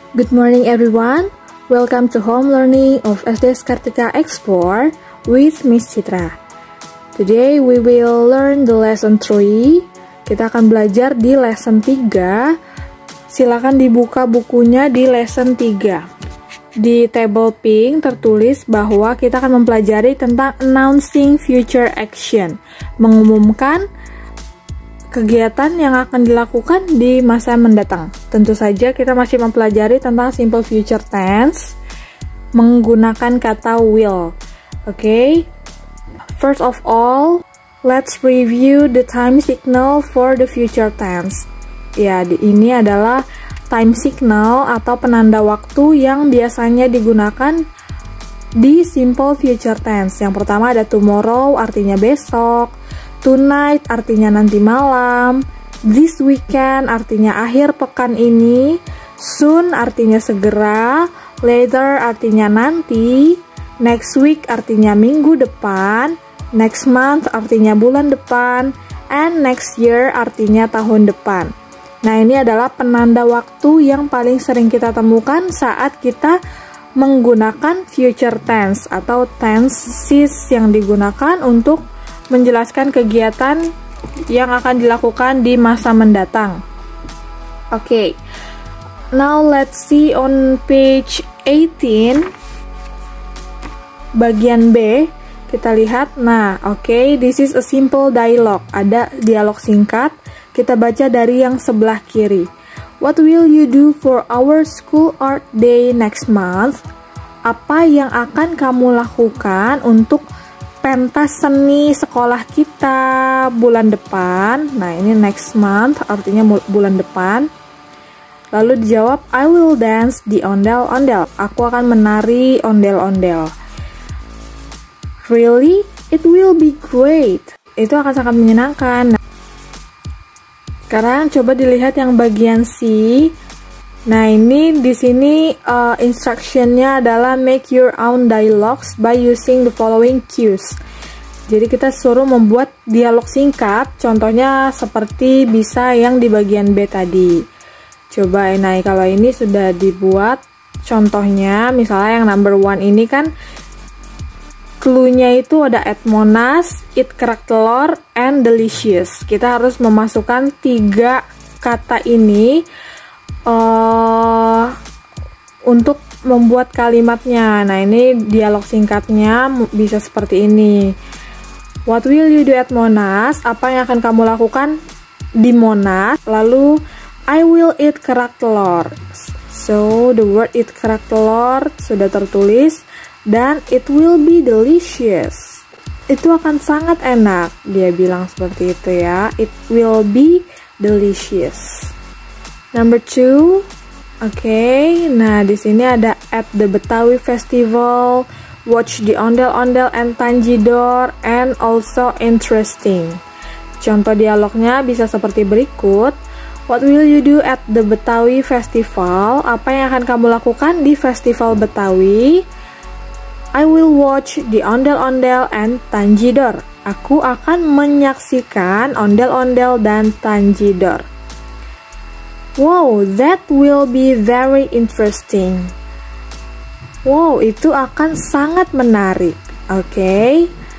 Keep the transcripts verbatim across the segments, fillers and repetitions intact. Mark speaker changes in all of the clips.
Speaker 1: Good morning everyone. Welcome to home learning of S D S Kartika Explore with Miss Citra. Today we will learn the lesson three. Kita akan belajar di lesson tiga. Silakan dibuka bukunya di lesson tiga. Di table pink tertulis bahwa kita akan mempelajari tentang announcing future action, mengumumkan kegiatan yang akan dilakukan di masa mendatang. Tentu saja kita masih mempelajari tentang simple future tense menggunakan kata will. Oke. Okay? First of all, let's review the time signal for the future tense. Ya, ini adalah time signal atau penanda waktu yang biasanya digunakan di simple future tense. Yang pertama ada tomorrow, artinya besok. Tonight artinya nanti malam, this weekend artinya akhir pekan ini, soon artinya segera, later artinya nanti, next week artinya minggu depan, next month artinya bulan depan, and next year artinya tahun depan. Nah, ini adalah penanda waktu yang paling sering kita temukan saat kita menggunakan future tense atau tenses yang digunakan untuk menjelaskan kegiatan yang akan dilakukan di masa mendatang. Oke, okay. Now let's see on page eighteen, bagian B, kita lihat. Nah, oke, okay, this is a simple dialogue. Ada dialog singkat, kita baca dari yang sebelah kiri. What will you do for our school art day next month? Apa yang akan kamu lakukan untuk pentas seni sekolah kita bulan depan? Nah, ini next month artinya bulan depan. Lalu dijawab, I will dance di ondel-ondel. Aku akan menari ondel-ondel. Really? It will be great. Itu akan sangat menyenangkan. Nah, sekarang coba dilihat yang bagian C. Nah, ini di sini uh, instructionnya adalah make your own dialogues by using the following cues. Jadi kita suruh membuat dialog singkat, contohnya seperti bisa yang di bagian B tadi. Coba, nah kalau ini sudah dibuat, contohnya misalnya yang number one ini kan clue-nya itu ada at Monas, eat kerak telur, and delicious. Kita harus memasukkan tiga kata ini Uh, untuk membuat kalimatnya. Nah, ini dialog singkatnya bisa seperti ini. What will you do at Monas? Apa yang akan kamu lakukan di Monas? Lalu, I will eat kerak telur. So, the word eat kerak telur sudah tertulis. Dan it will be delicious. Itu akan sangat enak. Dia bilang seperti itu ya. It will be delicious. Number two, oke. Okay. Nah, di sini ada at the Betawi Festival, watch the ondel-ondel and Tanjidor, and also interesting. Contoh dialognya bisa seperti berikut. What will you do at the Betawi Festival? Apa yang akan kamu lakukan di Festival Betawi? I will watch the ondel-ondel and Tanjidor. Aku akan menyaksikan ondel-ondel dan Tanjidor. Wow, that will be very interesting. Wow, itu akan sangat menarik. Oke. Okay.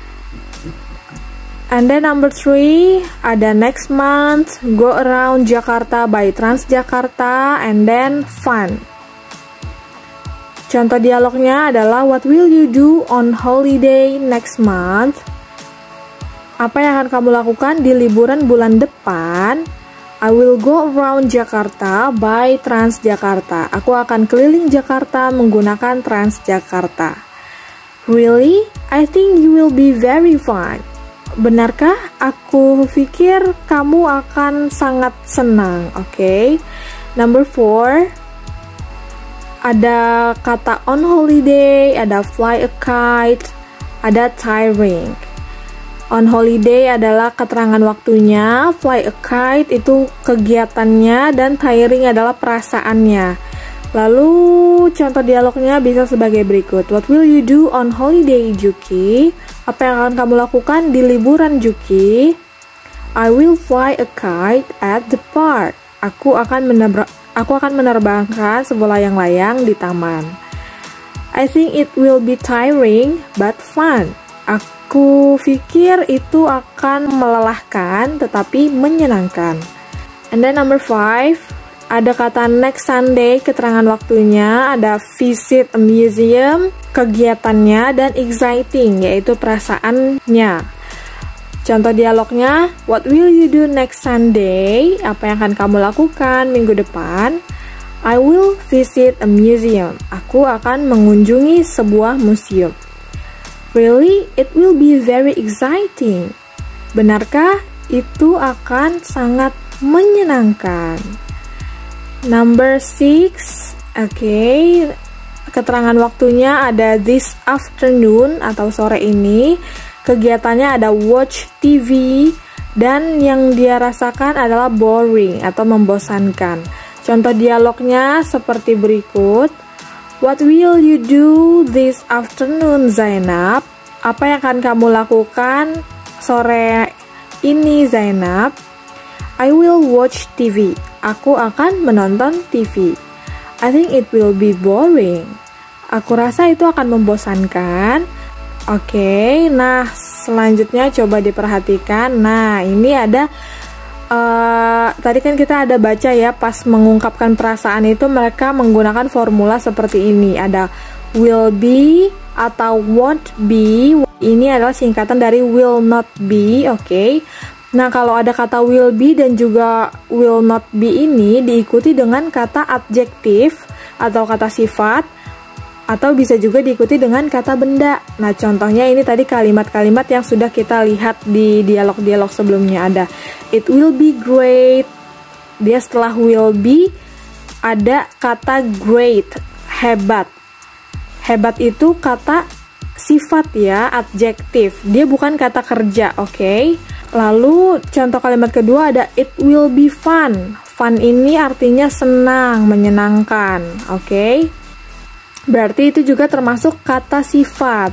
Speaker 1: And then number three, ada next month, go around Jakarta by Transjakarta, and then fun. Contoh dialognya adalah, what will you do on holiday next month? Apa yang akan kamu lakukan di liburan bulan depan? I will go around Jakarta by Transjakarta. Aku akan keliling Jakarta menggunakan Transjakarta. Really? I think you will be very fun. Benarkah? Aku pikir kamu akan sangat senang. Oke. Okay. Number four. Ada kata on holiday, ada fly a kite, ada tiring. On holiday adalah keterangan waktunya, fly a kite itu kegiatannya, dan tiring adalah perasaannya. Lalu contoh dialognya bisa sebagai berikut. What will you do on holiday, Juki? Apa yang akan kamu lakukan di liburan, Juki? I will fly a kite at the park. Aku akan menabrak Aku akan menerbangkan sebuah layang-layang di taman. I think it will be tiring but fun. Aku pikir itu akan melelahkan tetapi menyenangkan. And then number five, ada kata next Sunday, keterangan waktunya, ada visit a museum, kegiatannya, dan exciting, yaitu perasaannya. Contoh dialognya, what will you do next Sunday? Apa yang akan kamu lakukan minggu depan? I will visit a museum. Aku akan mengunjungi sebuah museum. Really, it will be very exciting. Benarkah? Itu akan sangat menyenangkan. Number six, oke, okay. Keterangan waktunya ada this afternoon atau sore ini. Kegiatannya ada watch T V, dan yang dia rasakan adalah boring atau membosankan. Contoh dialognya seperti berikut. What will you do this afternoon, Zainab? Apa yang akan kamu lakukan sore ini, Zainab? I will watch T V. Aku akan menonton T V. I think it will be boring. Aku rasa itu akan membosankan. Oke, okay, nah selanjutnya coba diperhatikan. Nah, ini ada uh, tadi kan kita ada baca ya, pas mengungkapkan perasaan itu mereka menggunakan formula seperti ini. Ada will be atau won't be. Ini adalah singkatan dari will not be. Oke. Okay. Nah, kalau ada kata will be dan juga will not be ini diikuti dengan kata adjektif atau kata sifat, atau bisa juga diikuti dengan kata benda. Nah, contohnya ini tadi kalimat-kalimat yang sudah kita lihat di dialog-dialog sebelumnya. Ada it will be great. Dia setelah will be ada kata great, hebat. Hebat itu kata sifat ya, adjektif. Dia bukan kata kerja, oke? Okay? Lalu contoh kalimat kedua ada it will be fun. Fun ini artinya senang, menyenangkan, oke? Okay? Berarti itu juga termasuk kata sifat,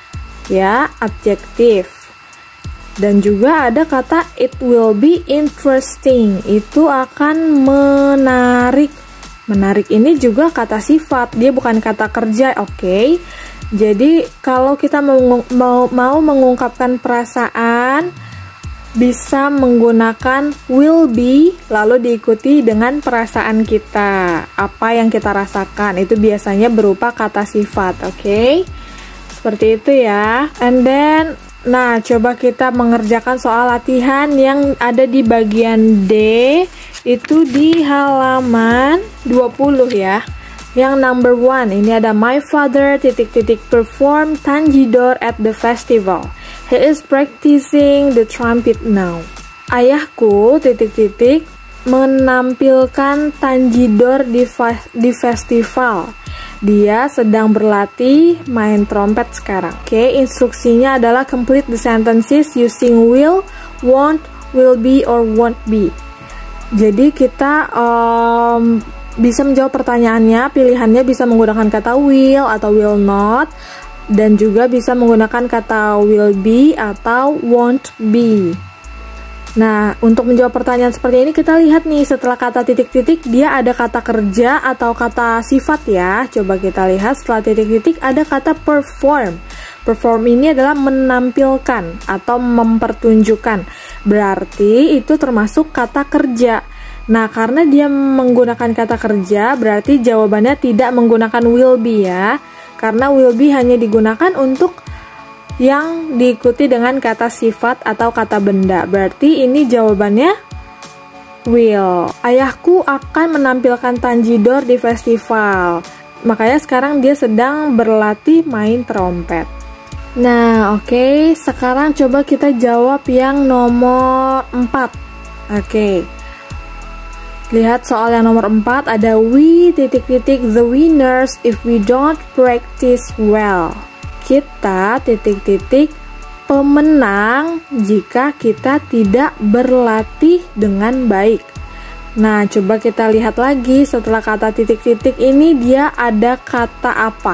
Speaker 1: ya, adjektif. Dan juga ada kata it will be interesting, itu akan menarik. Menarik ini juga kata sifat, dia bukan kata kerja, oke? Okay? Jadi kalau kita mau, mau, mau mengungkapkan perasaan, bisa menggunakan will be lalu diikuti dengan perasaan kita, apa yang kita rasakan, itu biasanya berupa kata sifat, oke? Okay? Seperti itu ya. And then, nah coba kita mengerjakan soal latihan yang ada di bagian D, itu di halaman dua puluh ya. Yang number one, ini ada my father titik-titik perform Tanjidor at the festival. He is practicing the trumpet now. Ayahku titik-titik menampilkan Tanjidor di, di festival. Dia sedang berlatih main trompet sekarang. Oke, okay, instruksinya adalah complete the sentences using will, won't, will be, or won't be. Jadi kita um, bisa menjawab pertanyaannya, pilihannya bisa menggunakan kata will atau will not, dan juga bisa menggunakan kata will be atau won't be. Nah, untuk menjawab pertanyaan seperti ini kita lihat nih, setelah kata titik-titik dia ada kata kerja atau kata sifat ya. Coba kita lihat, setelah titik-titik ada kata perform. Perform ini adalah menampilkan atau mempertunjukkan. Berarti itu termasuk kata kerja. Nah, karena dia menggunakan kata kerja, berarti jawabannya tidak menggunakan will be ya. Karena will be hanya digunakan untuk yang diikuti dengan kata sifat atau kata benda. Berarti ini jawabannya will. Ayahku akan menampilkan Tanjidor di festival. Makanya sekarang dia sedang berlatih main trompet. Nah, oke, okay. Sekarang coba kita jawab yang nomor empat. Oke. Okay. Lihat soal yang nomor empat, ada we titik-titik the winners if we don't practice well. Kita titik-titik pemenang jika kita tidak berlatih dengan baik. Nah, coba kita lihat lagi, setelah kata titik-titik ini dia ada kata apa?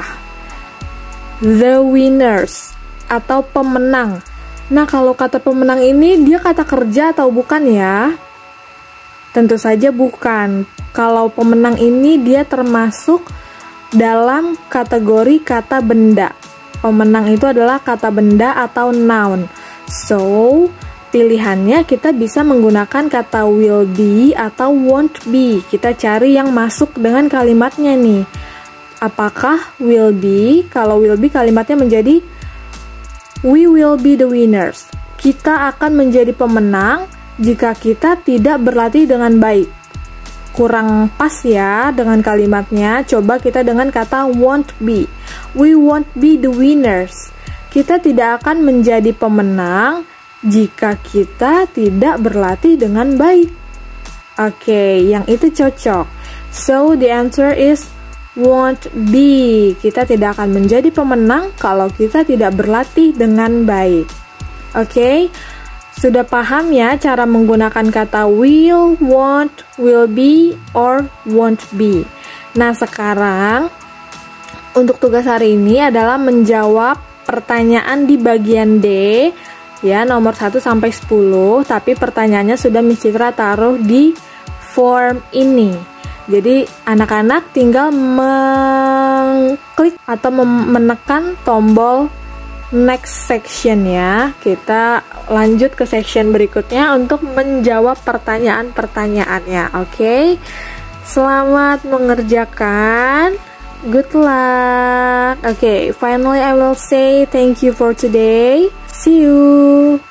Speaker 1: The winners atau pemenang. Nah, kalau kata pemenang ini dia kata kerja atau bukan ya? Tentu saja bukan. Kalau pemenang ini dia termasuk dalam kategori kata benda. Pemenang itu adalah kata benda atau noun. So, pilihannya kita bisa menggunakan kata will be atau won't be. Kita cari yang masuk dengan kalimatnya nih. Apakah will be? Kalau will be kalimatnya menjadi we will be the winners. Kita akan menjadi pemenang jika kita tidak berlatih dengan baik. Kurang pas ya dengan kalimatnya. Coba kita dengan kata won't be. We won't be the winners. Kita tidak akan menjadi pemenang jika kita tidak berlatih dengan baik. Oke, yang itu cocok. So the answer is won't be. Kita tidak akan menjadi pemenang kalau kita tidak berlatih dengan baik. Oke, sudah paham ya cara menggunakan kata will, won't, will be, or won't be. Nah, sekarang untuk tugas hari ini adalah menjawab pertanyaan di bagian D, ya, nomor satu sampai sepuluh, tapi pertanyaannya sudah Miss Citra taruh di form ini. Jadi, anak-anak tinggal mengklik atau menekan tombol next section ya. Kita lanjut ke section berikutnya untuk menjawab pertanyaan-pertanyaannya. Oke, okay? Selamat mengerjakan. Good luck. Oke, okay, finally I will say thank you for today. See you.